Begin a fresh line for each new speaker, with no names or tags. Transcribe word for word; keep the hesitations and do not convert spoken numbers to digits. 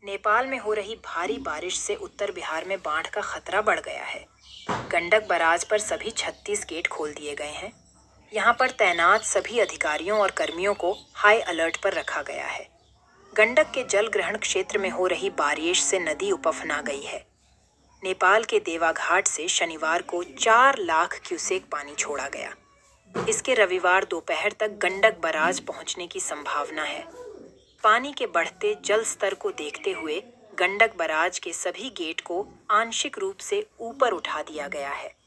नेपाल में हो रही भारी बारिश से उत्तर बिहार में बाढ़ का खतरा बढ़ गया है। गंडक बराज पर सभी छत्तीस गेट खोल दिए गए हैं। यहाँ पर तैनात सभी अधिकारियों और कर्मियों को हाई अलर्ट पर रखा गया है। गंडक के जल ग्रहण क्षेत्र में हो रही बारिश से नदी उफना गई है। नेपाल के देवाघाट से शनिवार को चार लाख क्यूसेक पानी छोड़ा गया। इसके रविवार दोपहर तक गंडक बराज पहुंचने की संभावना है। पानी के बढ़ते जल स्तर को देखते हुए गंडक बराज के सभी गेट को आंशिक रूप से ऊपर उठा दिया गया है।